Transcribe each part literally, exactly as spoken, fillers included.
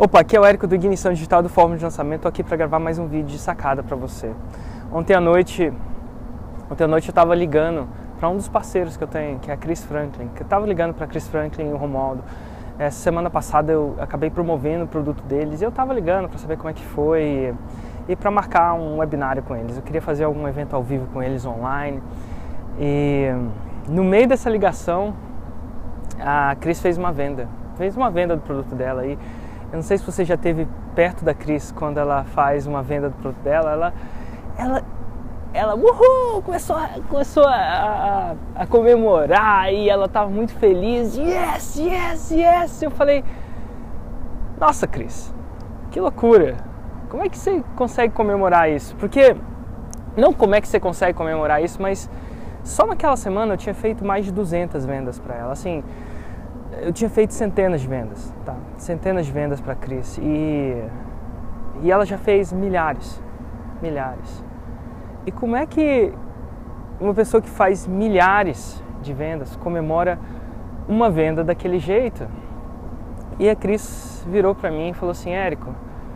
Opa, aqui é o Érico do Ignição Digital do Fórmula de Lançamento. Estou aqui para gravar mais um vídeo de sacada para você. Ontem à noite, ontem à noite eu estava ligando para um dos parceiros que eu tenho, que é a Chris Franklin. Que eu estava ligando para a Chris Franklin e o Romualdo. Essa semana passada eu acabei promovendo o produto deles e eu estava ligando para saber como é que foi e, e para marcar um webinário com eles. Eu queria fazer algum evento ao vivo com eles online. E no meio dessa ligação, a Chris fez uma venda. Fez uma venda do produto dela aí. Eu não sei se você já esteve perto da Chris quando ela faz uma venda do produto dela. Ela, ela, ela uhul, começou, a, começou a, a, a comemorar e ela estava muito feliz. Yes, yes, yes! Eu falei, nossa, Chris, que loucura! Como é que você consegue comemorar isso? Porque, não como é que você consegue comemorar isso, mas só naquela semana eu tinha feito mais de duzentas vendas para ela. Assim, eu tinha feito centenas de vendas, tá? Centenas de vendas para a Chris e, e ela já fez milhares, milhares. E como é que uma pessoa que faz milhares de vendas comemora uma venda daquele jeito? E a Chris virou para mim e falou assim, Érico,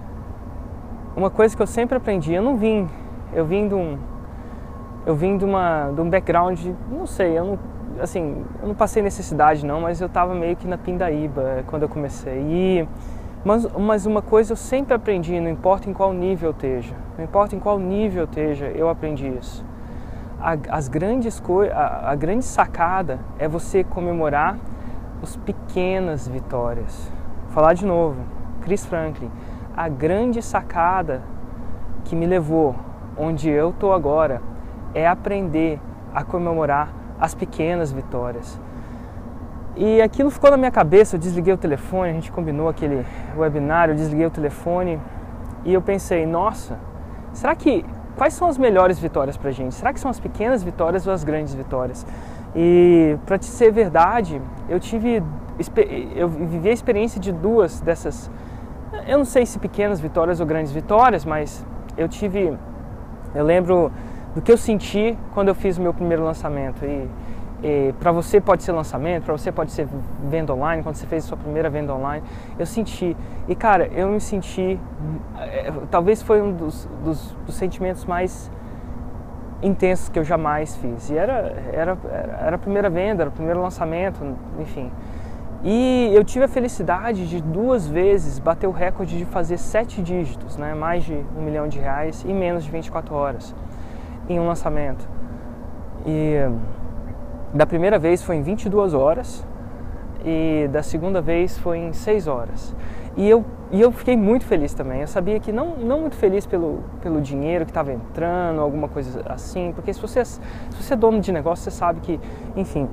uma coisa que eu sempre aprendi, eu não vim, eu vim de um, eu vim de uma, de um background, não sei, eu não assim, eu não passei necessidade não, mas eu estava meio que na pindaíba quando eu comecei. E, mas, mas uma coisa eu sempre aprendi, não importa em qual nível eu esteja, não importa em qual nível eu esteja, eu aprendi isso. A, as grandes coi a, a grande sacada é você comemorar as pequenas vitórias. Vou falar de novo, Chris Franklin, a grande sacada que me levou onde eu estou agora é aprender a comemorar as pequenas vitórias. E aquilo ficou na minha cabeça, eu desliguei o telefone, a gente combinou aquele webinário, eu desliguei o telefone e eu pensei, nossa, será que, quais são as melhores vitórias pra gente? Será que são as pequenas vitórias ou as grandes vitórias? E pra te ser verdade, eu tive, eu vivi a experiência de duas dessas, eu não sei se pequenas vitórias ou grandes vitórias, mas eu tive, eu lembro do que eu senti quando eu fiz o meu primeiro lançamento. E, e para você pode ser lançamento, para você pode ser venda online, quando você fez a sua primeira venda online, eu senti, e cara, eu me senti, talvez foi um dos, dos, dos sentimentos mais intensos que eu jamais fiz. E era, era, era a primeira venda, era o primeiro lançamento, enfim. E eu tive a felicidade de duas vezes bater o recorde de fazer sete dígitos, né, mais de um milhão de reais em menos de vinte e quatro horas. Em um lançamento. E da primeira vez foi em vinte e duas horas e da segunda vez foi em seis horas. E eu, e eu fiquei muito feliz também. Eu sabia que não, não muito feliz pelo, pelo dinheiro que estava entrando, alguma coisa assim, porque se você, se você é dono de negócio, você sabe que, enfim,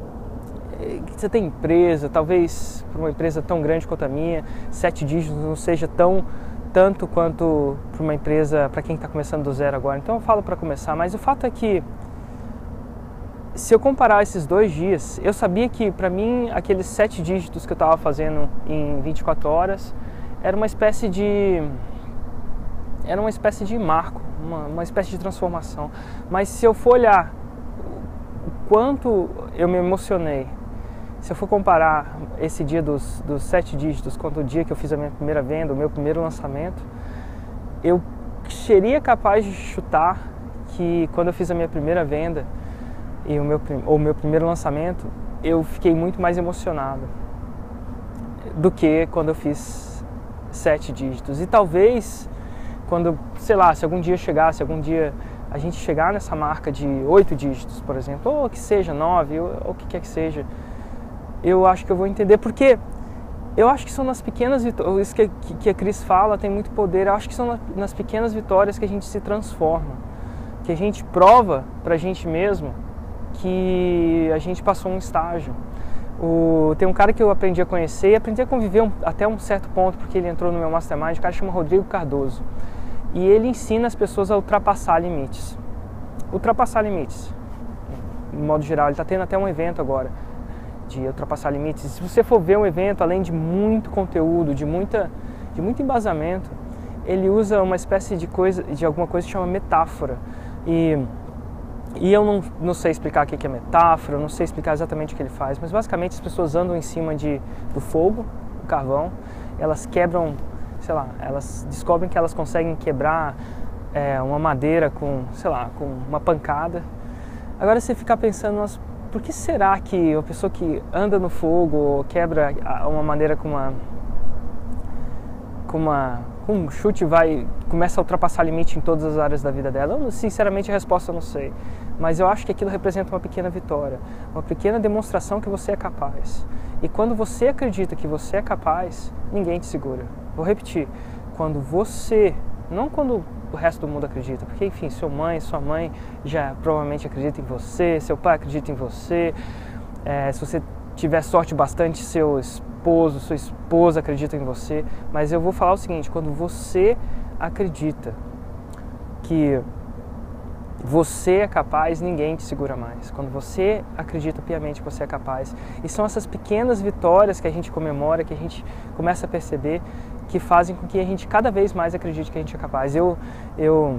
que você tem empresa, talvez para uma empresa tão grande quanto a minha, sete dígitos não seja tão tanto quanto para uma empresa, para quem está começando do zero agora. Então eu falo para começar, mas o fato é que se eu comparar esses dois dias, eu sabia que para mim aqueles sete dígitos que eu estava fazendo em vinte e quatro horas era uma espécie de era uma espécie de marco, uma, uma espécie de transformação. Mas se eu for olhar o quanto eu me emocionei, se eu for comparar esse dia dos, dos sete dígitos com o dia que eu fiz a minha primeira venda, o meu primeiro lançamento, eu seria capaz de chutar que quando eu fiz a minha primeira venda e o meu, ou o meu primeiro lançamento, eu fiquei muito mais emocionado do que quando eu fiz sete dígitos. E talvez, quando, sei lá, se algum dia chegasse, algum dia a gente chegar nessa marca de oito dígitos, por exemplo, ou que seja nove, ou o que quer que seja, eu acho que eu vou entender, porque eu acho que são nas pequenas vitórias, isso que, que a Chris fala tem muito poder, eu acho que são nas pequenas vitórias que a gente se transforma, que a gente prova pra gente mesmo que a gente passou um estágio. O, tem um cara que eu aprendi a conhecer e aprendi a conviver um, até um certo ponto, porque ele entrou no meu mastermind, o cara chama Rodrigo Cardoso, e ele ensina as pessoas a ultrapassar limites. Ultrapassar limites, de modo geral, ele está tendo até um evento agora, de ultrapassar limites. Se você for ver um evento, além de muito conteúdo, de, muita, de muito embasamento, ele usa uma espécie de coisa, de alguma coisa que chama metáfora. E, e eu não, não sei explicar o que é metáfora, eu não sei explicar exatamente o que ele faz, mas basicamente as pessoas andam em cima de, do fogo, do carvão, elas quebram, sei lá, elas descobrem que elas conseguem quebrar é, uma madeira com, sei lá, com uma pancada. Agora você ficar pensando, nossa, por que será que a pessoa que anda no fogo ou quebra uma madeira com uma com uma com um chute vai começa a ultrapassar limite em todas as áreas da vida dela? Eu, sinceramente, a resposta eu não sei, mas eu acho que aquilo representa uma pequena vitória, uma pequena demonstração que você é capaz. E quando você acredita que você é capaz, ninguém te segura. Vou repetir, quando você, não quando o resto do mundo acredita, porque enfim, sua mãe, sua mãe já provavelmente acredita em você, seu pai acredita em você, é, se você tiver sorte bastante, seu esposo, sua esposa acredita em você, mas eu vou falar o seguinte, quando você acredita que você é capaz, ninguém te segura mais. Quando você acredita piamente que você é capaz. E são essas pequenas vitórias que a gente comemora, que a gente começa a perceber, que fazem com que a gente cada vez mais acredite que a gente é capaz. Eu, eu,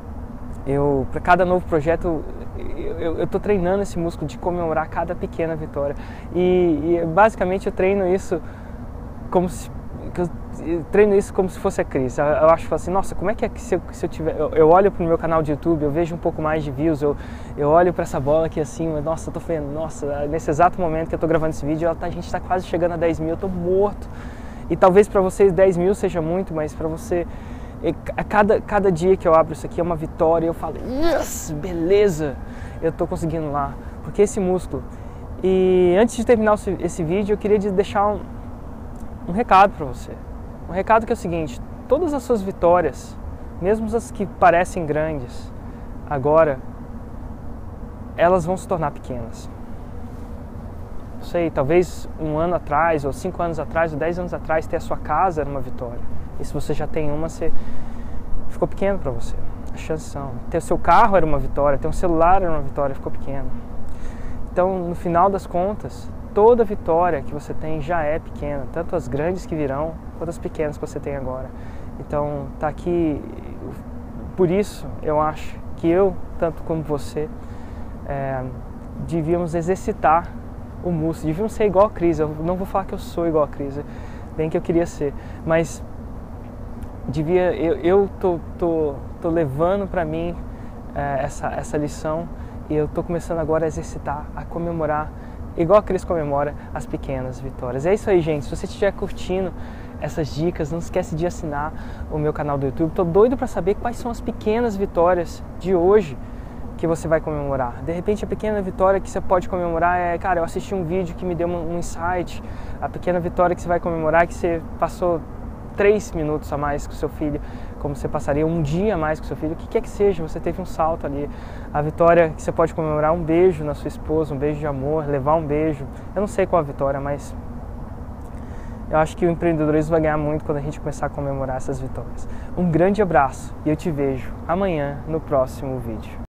eu para cada novo projeto, eu estou treinando esse músculo de comemorar cada pequena vitória. E, e basicamente eu treino isso como se... Eu treino isso como se fosse a Cris. Eu, eu acho assim, nossa, como é que é que se eu, se eu tiver... Eu, eu olho para o meu canal de YouTube, eu vejo um pouco mais de views, eu, eu olho para essa bola aqui assim, nossa, eu tô vendo, nossa, nesse exato momento que eu tô gravando esse vídeo, ela tá, a gente está quase chegando a dez mil, eu tô morto. E talvez para vocês dez mil seja muito, mas para você, a cada, cada dia que eu abro isso aqui é uma vitória, eu falo, yes, beleza, eu tô conseguindo lá. Porque esse músculo... E antes de terminar esse, esse vídeo, eu queria deixar um, um recado para você. Um recado que é o seguinte, todas as suas vitórias, mesmo as que parecem grandes, agora, elas vão se tornar pequenas. Não sei, talvez um ano atrás, ou cinco anos atrás, ou dez anos atrás, ter a sua casa era uma vitória. E se você já tem uma, você ficou pequeno para você. As chances são. Ter o seu carro era uma vitória, ter um celular era uma vitória, ficou pequeno. Então, no final das contas, toda vitória que você tem já é pequena, tanto as grandes que virão, quanto as pequenas que você tem agora. Então, tá aqui, por isso eu acho que eu, tanto como você, é, devíamos exercitar o músculo, devíamos ser igual a Cris. Eu não vou falar que eu sou igual a Cris, bem que eu queria ser, mas devia, eu, eu tô, tô, tô levando para mim é, essa, essa lição, e eu tô começando agora a exercitar, a comemorar, igual a Cris comemora, as pequenas vitórias. É isso aí, gente. Se você estiver curtindo essas dicas, não esquece de assinar o meu canal do YouTube. Tô doido para saber quais são as pequenas vitórias de hoje que você vai comemorar. De repente, a pequena vitória que você pode comemorar é, cara, eu assisti um vídeo que me deu um insight. A pequena vitória que você vai comemorar é que você passou três minutos a mais com seu filho, como você passaria um dia a mais com seu filho, o que quer que seja, você teve um salto ali. A vitória que você pode comemorar, um beijo na sua esposa, um beijo de amor, levar um beijo. Eu não sei qual a vitória, mas eu acho que o empreendedorismo vai ganhar muito quando a gente começar a comemorar essas vitórias. Um grande abraço e eu te vejo amanhã no próximo vídeo.